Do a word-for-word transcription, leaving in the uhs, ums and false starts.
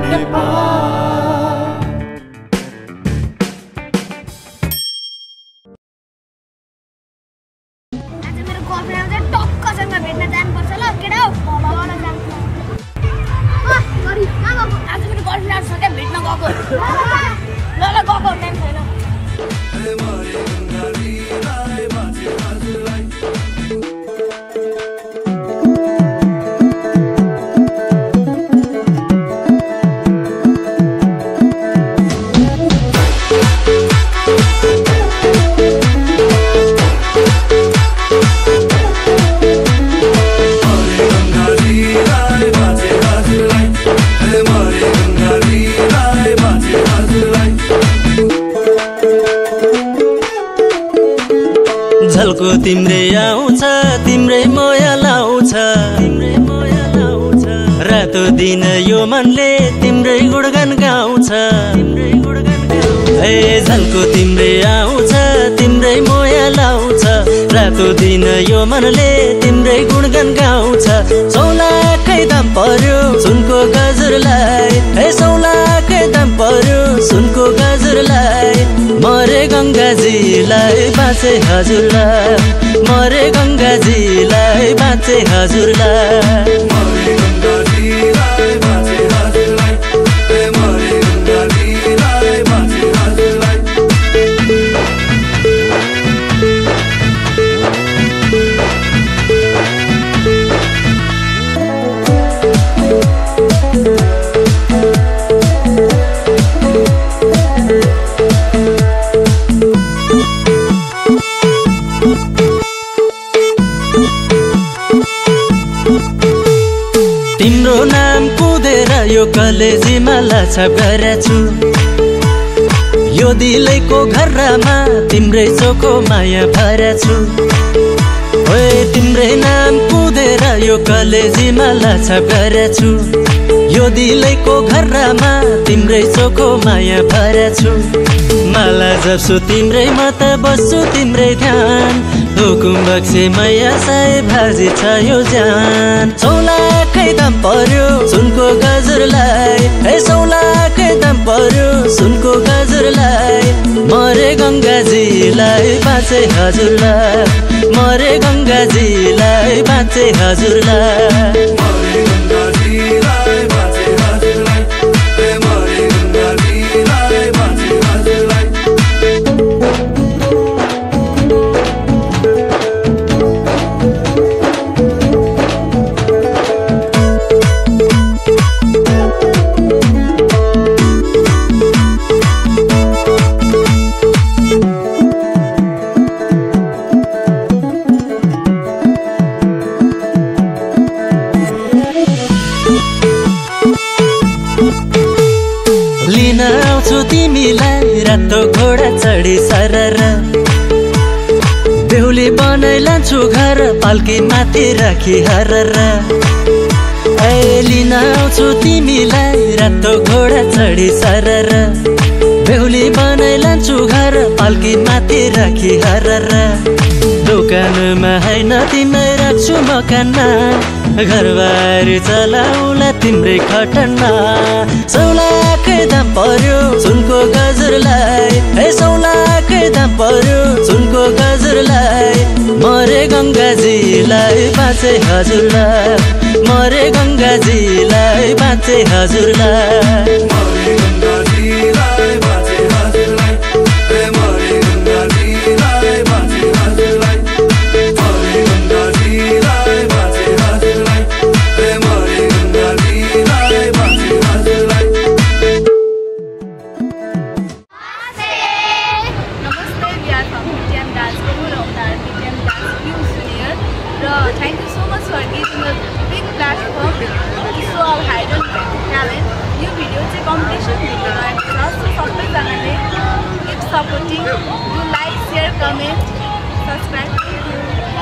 झल्को तिम्रै आउँछ तिम्रै मोया लाउँछ तिम्रै मोया लाउँछ रातो दिन यो मनले तिम्रै गुणगान गाउँछ तिम्रै गुणगान गाउँछ ए झल्को तिम्रै आउँछ तिम्रै मोया लाउँछ रातो दिन यो मनले तिम्रै गुणगान गाउँछ सौलाकै दाम पर्यो सुनको गजुरलाई ए सौलाकै दाम पर्यो सुनको गजुरलाई मरे गंगाजीलाई बाँचे हजुरलाई मरे गंगाजीलाई बाँचे हजुरलाई मरे गंगाजीलाई बाँचे हजुरलाई ए मरे गंगाजीलाई बाँचे हजुरलाई तिम्रो नाम कुदेर यो कलेजीमा लाछाप गरेछु यो दिलैको घरमा तिम्रै चोखो माया भरेछु ओए तिम्रै नाम कुदेर यो कलेजीमा लाछाप गरेछु यो दिलैको घरमा तिम्रै चोखो माया भरेछु माला जप्छु तिम्रै म त बस्छु तिम्रै ध्यान हुकुम बक्से मैया साई भाजी छ यो जान सौलाकै दाम पर्यो सुनको गजुरलाई ए सौलाकै दाम पर्यो सुनको गजुरलाई मरे गंगाजीलाई बाँचे हजुरलाई मरे गंगाजीलाई बाँचे हजुरलाई मरे गंगाजीलाई बाँचे हजुरलाई ए मरे गंगाजीलाई बाँचे हजुरलाई लिन आउँछु तिमीलाई रातो घोडा चढी सरर बेहुली बनाइ लान्छु घर पाल्की माथि राखी हरर ए लिन आउँछु तिमीलाई रातो घोडा चढी सरर बेहुली बनाइ लान्छु घर पाल्की माथि राखी हरर दोकानमा हैन तिमै राख्छु मकानमा घरबारी चलाउला तिम्रै खटनमा सौलाकै दाम पर्यो सुनको गजुरलाई ए सौलाकै दाम पर्यो सुनको गजुरलाई मरे गंगाजीलाई बाँचे हजुरलाई मरे गंगाजीलाई बाँचे हजुरलाई मरे गंगाजीलाई बाँचे हजुरलाई ए मरे गंगाजीलाई बाँचे हजुरलाई मरे गंगाजीलाई बाँचे हजुरलाई ए मरे गंगाजीलाई बाँचे हजुरलाई Namaste, we are from P T M Dance Guru of our P T M Dance New Senior. Thank you so much for giving a big platform to show our hidden talent. New video चाहिँ competition video रहेको छ so सबैजनाले keep supporting, do like, share, comment, subscribe.